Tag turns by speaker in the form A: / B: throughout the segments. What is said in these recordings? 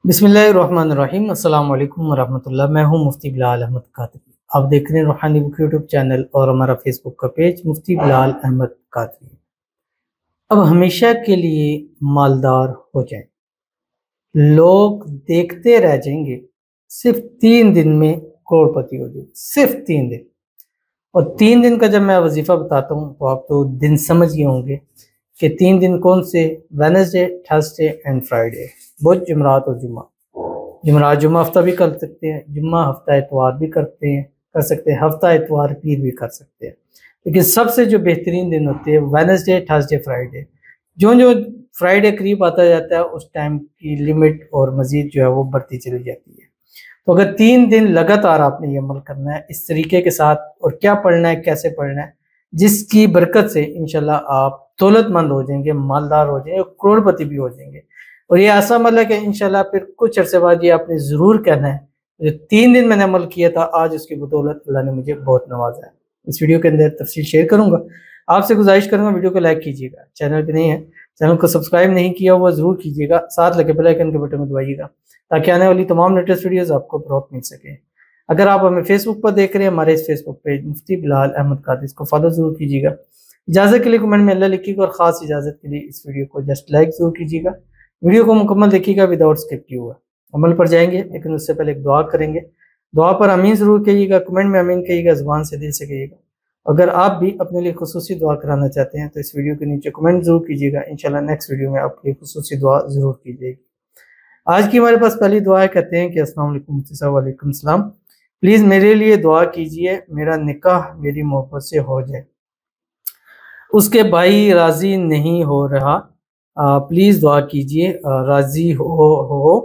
A: बिस्मिल्लाहिर्रहमानिर्रहीम। अस्सलाम वालेकुम वरहमतुल्लाह। मैं हूं मुफ्ती बिलाल अहमद कादरी। आप देख रहे हैं रूहानी बुक यूट्यूब चैनल और हमारा फेसबुक का पेज मुफ्ती बिलाल अहमद कादरी। अब हमेशा के लिए मालदार हो जाएं, लोग देखते रह जाएंगे, सिर्फ 3 दिन में करोड़पति हो जाएंगे, सिर्फ 3 दिन। और 3 दिन का जब मैं वजीफा बताता हूँ तो आप तो दिन समझ गए होंगे कि 3 दिन कौन से, वेडनेसडे, थर्सडे एंड फ्राइडे, बुध, जुमरात और जुम्मा। जुमरात जुम्मा हफ्ता भी कर सकते हैं, जुम्मा हफ्ता इतवार भी कर सकते हैं, हफ्ता इतवार पीर भी कर सकते हैं। लेकिन सबसे जो बेहतरीन दिन होते हैं वेडनेसडे, थर्सडे, फ्राइडे। जो जो फ्राइडे करीब आता जाता है उस टाइम की लिमिट और मजीद जो है वो बढ़ती चली जाती है। तो अगर 3 दिन लगातार आपने ये अमल करना है इस तरीके के साथ, और क्या पढ़ना है, कैसे पढ़ना है, जिसकी बरकत से इंशाल्लाह आप दौलतमंद हो जाएंगे, मालदार हो जाएंगे, करोड़पति भी हो जाएंगे। और ये ऐसा अमल है कि इंशाल्लाह फिर कुछ अरसे बाद ये आपने ज़रूर कहना है जो 3 दिन मैंने अमल किया था, आज उसकी बदौलत अल्लाह ने मुझे बहुत नवाजा है। इस वीडियो के अंदर तफसील शेयर करूंगा। आपसे गुजारिश करूंगा वीडियो को लाइक कीजिएगा, चैनल पे नहीं है, चैनल को सब्सक्राइब नहीं किया हुआ ज़रूर कीजिएगा, साथ लगे बेल आइकन के बटन को दबाइएगा ताकि आने वाली तमाम लेटेस्ट वीडियोस आपको फ़ौरन मिल सके। अगर आप हमें फेसबुक पर देख रहे हैं, हमारे इस फेसबुक पेज मुफ्ती बिलाल अहमद कादरी, इसको फॉलो ज़रूर कीजिएगा। इजाज़त के लिए कमेंट में अल्लाह लिखिएगा और ख़ास इजाज़त के लिए इस वीडियो को जस्ट लाइक ज़रूर कीजिएगा। वीडियो को मुकम्मल देखिएगा विदाउट स्किप किए हुआ। अमल पर जाएंगे लेकिन उससे पहले एक दुआ करेंगे। दुआ पर आमीन ज़रूर कहिएगा, कमेंट में आमीन कहिएगा, ज़ुबान से दिल से कहिएगा। अगर आप भी अपने लिए खुसूसी दुआ कराना चाहते हैं तो इस वीडियो के नीचे कमेंट जरूर कीजिएगा, इंशाल्लाह नेक्स्ट वीडियो में आपके लिए खुसूसी दुआ ज़रूर की जाएगी। आज की हमारे पास पहली दुआ है, कहते हैं कि अस्सलाम वालेकुम मुफ्ती साहब। वालेकुम सलाम। प्लीज़ मेरे लिए दुआ कीजिए, मेरा निकाह मेरी मोहब्बत से हो जाए, उसके भाई राज़ी नहीं हो रहा, प्लीज़ दुआ कीजिए, राज़ी हो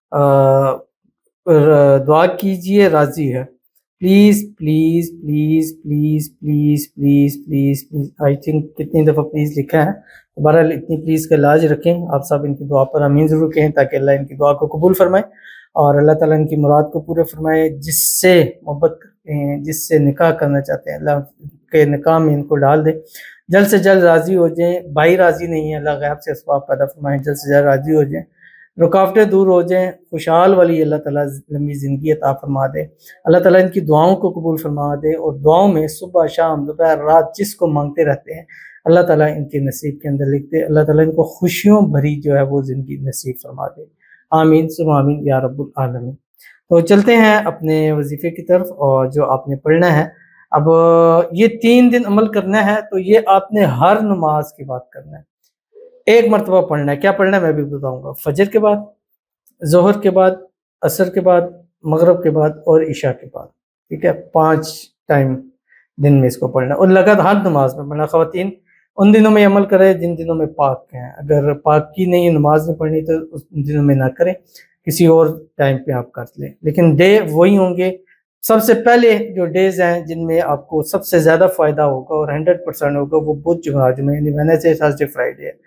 A: दुआ कीजिए, राज़ी है, please please please please please please please please. I think कितनी दफ़ा प्लीज़ लिखा है, बहरहाल इतनी प्लीज़ का लाज रखें। आप सब इनकी दुआ पर आमीन ज़रूर कहें ताकि अल्लाह इनकी दुआ को कबूल फरमाए और अल्लाह ताला इनकी मुराद को पूरे फरमाए। जिससे मोहब्बत करते हैं, जिससे निकाह करना चाहते हैं, अल्लाह के निकाह में इनको डाल दे, जल्द से जल्द राज़ी हो जाएँ। भाई राज़ी नहीं है, अल्लाह गैब से असबाब पैदा फरमाए, जल्द से जल्द राज़ी हो जाएँ, रुकावटें दूर हो जाएँ, खुशहाल वाली अल्लाह ताला लंबी ज़िंदगी अता फरमा दे। अल्लाह ताला इनकी दुआओं को कबूल फरमा दे और दुआओं में सुबह शाम दोपहर रात जिसको मांगते रहते हैं अल्लाह ताला इनके नसीब के अंदर लिख दे। अल्लाह ताला इनको खुशियों भरी जो है वो ज़िंदगी नसीब फरमा दे। आमीन सुम्मा आमीन या रब्बुल आलमीन। तो चलते हैं अपने वजीफ़े की तरफ, और जो आपने पढ़ना है, अब ये 3 दिन अमल करना है तो ये आपने हर नमाज के बाद करना है, एक मरतबा पढ़ना है। क्या पढ़ना है मैं भी बताऊंगा। फजर के बाद, जोहर के बाद, असर के बाद, मगरब के बाद और इशा के बाद। ठीक है, 5 टाइम दिन में इसको पढ़ना और लगातार हर नमाज में पढ़ना। ख़वातीन उन दिनों में अमल करें जिन दिनों में पाक हैं, अगर पाक की नहीं नमाज नहीं पढ़नी तो उस दिनों में ना करें, किसी और टाइम पे आप कर लें। लेकिन डे वही होंगे, सबसे पहले जो डेज हैं जिनमें आपको सबसे ज़्यादा फ़ायदा होगा और 100% होगा वो बुध, जुमरात, जुम्मा यानी वेडनेसडे, थर्सडे, फ्राइडे है।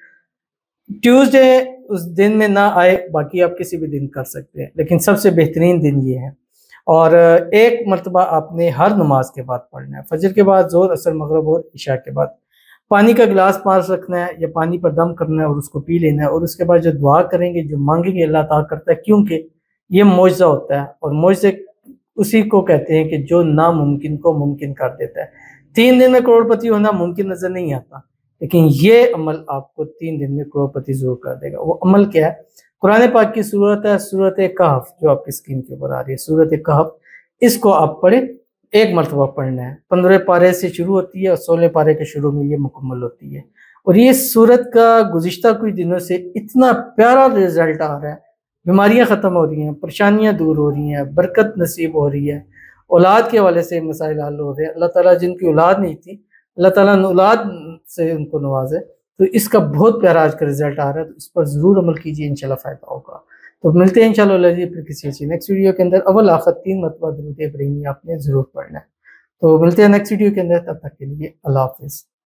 A: ट्यूसडे उस दिन में ना आए, बाकी आप किसी भी दिन कर सकते हैं, लेकिन सबसे बेहतरीन दिन ये है। और एक मरतबा आपने हर नमाज के बाद पढ़ना है, फजर के बाद, ज़ोहर, असर, मगरब और इशा के बाद। पानी का गिलास पास रखना है या पानी पर दम करना है और उसको पी लेना है, और उसके बाद जो दुआ करेंगे, जो मांगेंगे, अल्लाह ताला करता है, क्योंकि ये मौजज़ा होता है और मौजज़े उसी को कहते हैं कि जो नामुमकिन को मुमकिन कर देता है। 3 दिन में करोड़पति होना मुमकिन नजर नहीं आता, लेकिन ये अमल आपको 3 दिन में करोड़पति जरूर कर देगा। वो अमल क्या है? कुरान पाक की सूरत है, सूरत कहफ, जो आपकी स्क्रीन के ऊपर आ रही है, सूरत कहफ। इसको आप पढ़े, एक मरतबा पढ़ना है। 15 पारे से शुरू होती है और 16 पारे के शुरू में ये मुकम्मल होती है। और ये सूरत का गुज़िश्ता कुछ दिनों से इतना प्यारा रिजल्ट आ रहा है, बीमारियां ख़त्म हो रही हैं, परेशानियां दूर हो रही हैं, बरकत नसीब हो रही है, औलाद के हवाले से मसाइल हल हो रहे हैं। अल्लाह ताला जिनकी औलाद नहीं थी, अल्लाह ताला औलाद से उनको नवाजे। तो इसका बहुत प्यारा आज का रिजल्ट आ रहा है, तो इस पर ज़रूर अमल कीजिए, इंशाल्लाह फ़ायदा होगा। तो मिलते हैं इंशाल्लाह फिर किसी अच्छी नेक्स्ट वीडियो के अंदर। अव्वल आखिर 3 मरतबा दुरूद इब्राहिमी आपने ज़रूर पढ़ना है। तो मिलते हैं नेक्स्ट वीडियो के अंदर, तब तक के लिए अल्लाह हाफ़िज़।